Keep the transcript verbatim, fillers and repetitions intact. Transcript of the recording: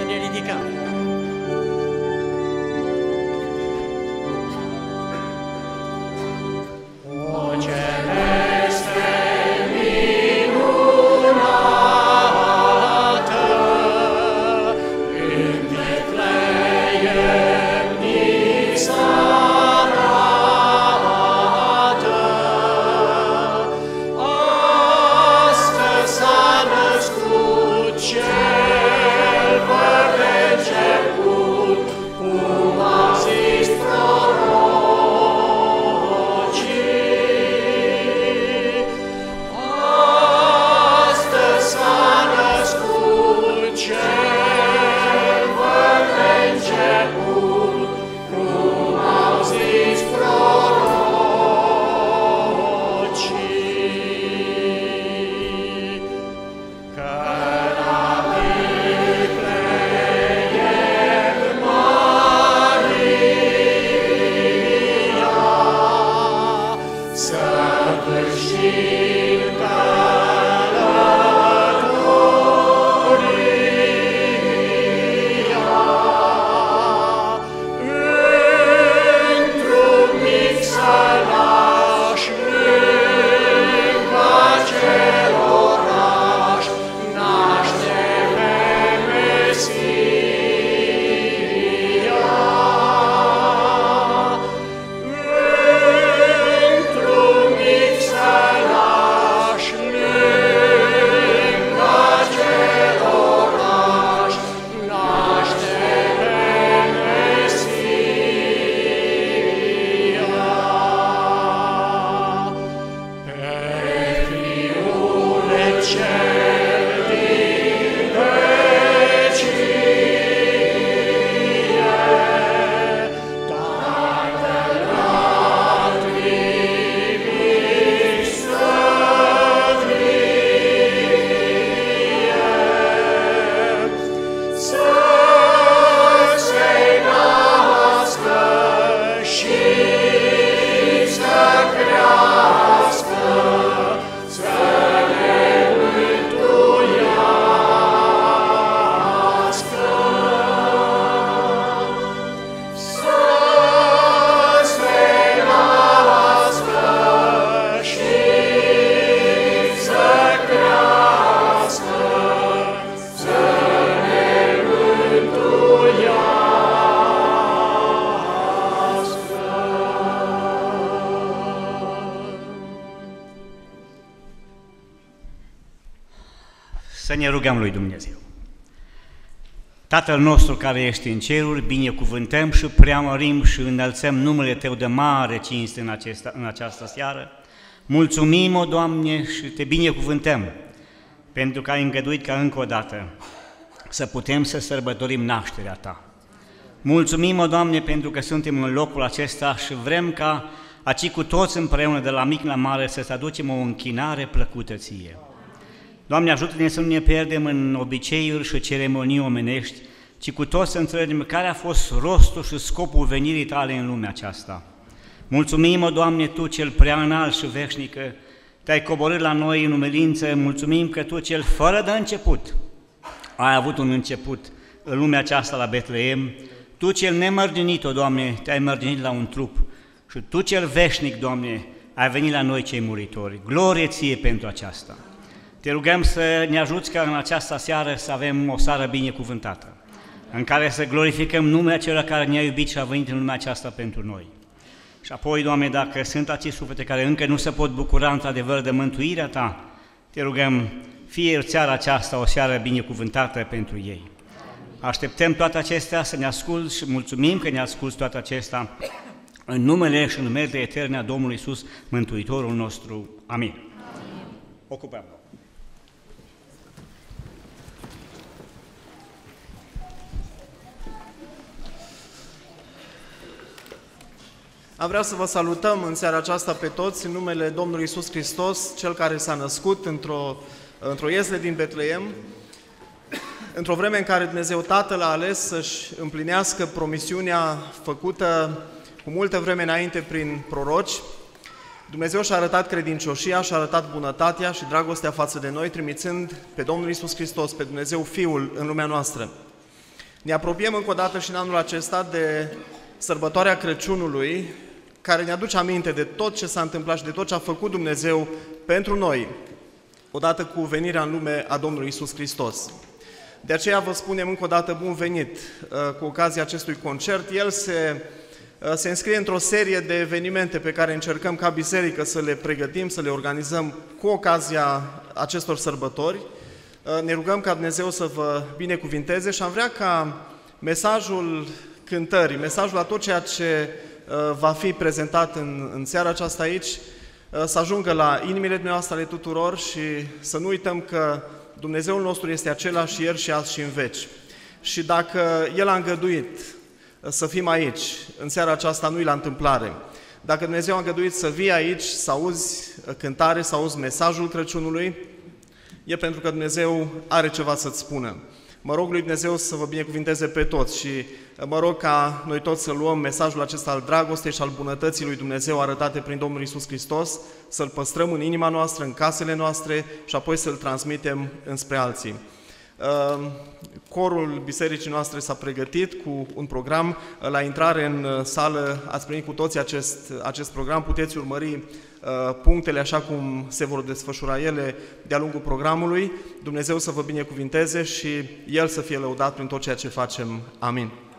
ne ridicăm. O celeste minunată, în Betleem ni s-arată. Astăzi s-a născut Cel fără de început, cum au zis prorocii. Astăzi s-a născut Cel fără de început, cum au zis prorocii. Că la Betleem Maria săvârșit călătoria, într-un mic sălaș lângă acel oraș naște pe Mesia. Într-un mic sălaș lângă acel oraș naște pe Mesia. Pe Fiul cel din vecie, Tatăl a trimis să vie, să se nască și să crească, să ne mântuiască. Să se nască și să crească, să ne mântuiască. Să ne rugăm lui Dumnezeu. Tatăl nostru care ești în ceruri, binecuvântăm și preamărim și înălțăm numele Tău de mare cinste în, acesta, în această seară. Mulțumim, o Doamne, și Te binecuvântăm, pentru că ai îngăduit ca încă o dată să putem să sărbătorim nașterea Ta. Mulțumim, o Doamne, pentru că suntem în locul acesta și vrem ca aci cu toți împreună, de la mic la mare, să-ți aducem o închinare plăcută Ție. Doamne, ajută-ne să nu ne pierdem în obiceiuri și ceremonii omenești, ci cu toți să înțelegem care a fost rostul și scopul venirii Tale în lumea aceasta. Mulțumim, Doamne, Tu, cel prea înalt și veșnic, că Te-ai coborât la noi în umilință. Mulțumim că Tu, cel fără de început, ai avut un început în lumea aceasta la Betleem. Tu, cel nemărginit, o Doamne, Te-ai mărginit la un trup. Și Tu, cel veșnic, Doamne, ai venit la noi cei muritori. Glorie Ție pentru aceasta! Te rugăm să ne ajuți ca în această seară să avem o seară binecuvântată, în care să glorificăm numele Celor care ne-a iubit și a venit în lumea aceasta pentru noi. Și apoi, Doamne, dacă sunt acei suflete care încă nu se pot bucura într-adevăr de mântuirea Ta, Te rugăm, fie seara aceasta o seară binecuvântată pentru ei. Așteptăm toate acestea să ne asculți și mulțumim că ne asculți toate acestea în numele și în numele eterne a Domnului Iisus, Mântuitorul nostru. Amin. Amin. Ocupăm. Am vrea să vă salutăm în seara aceasta pe toți în numele Domnului Iisus Hristos, Cel care s-a născut într-o într-o iesle din Betleem, într-o vreme în care Dumnezeu Tatăl a ales să-și împlinească promisiunea făcută cu multă vreme înainte prin proroci. Dumnezeu și-a arătat credincioșia, și-a arătat bunătatea și dragostea față de noi, trimițând pe Domnul Iisus Hristos, pe Dumnezeu Fiul, în lumea noastră. Ne apropiem încă o dată și în anul acesta de sărbătoarea Crăciunului, care ne aduce aminte de tot ce s-a întâmplat și de tot ce a făcut Dumnezeu pentru noi, odată cu venirea în lume a Domnului Iisus Hristos. De aceea vă spunem încă o dată bun venit cu ocazia acestui concert. El se, se înscrie într-o serie de evenimente pe care încercăm ca biserică să le pregătim, să le organizăm cu ocazia acestor sărbători. Ne rugăm ca Dumnezeu să vă binecuvinteze și am vrea ca mesajul cântării, mesajul la tot ceea ce va fi prezentat în, în seara aceasta aici, să ajungă la inimile noastre ale tuturor și să nu uităm că Dumnezeul nostru este același ieri și azi și în veci. Și dacă El a îngăduit să fim aici, în seara aceasta nu-i la întâmplare. Dacă Dumnezeu a îngăduit să vii aici, să auzi cântare, să auzi mesajul Crăciunului, e pentru că Dumnezeu are ceva să-ți spună. Mă rog lui Dumnezeu să vă binecuvinteze pe toți și mă rog ca noi toți să luăm mesajul acesta al dragostei și al bunătății lui Dumnezeu arătate prin Domnul Iisus Hristos, să-L păstrăm în inima noastră, în casele noastre și apoi să-L transmitem înspre alții. Corul bisericii noastre s-a pregătit cu un program. La intrare în sală ați primit cu toții acest, acest program, puteți urmări punctele așa cum se vor desfășura ele de-a lungul programului. Dumnezeu să vă binecuvinteze și El să fie lăudat prin tot ceea ce facem. Amin.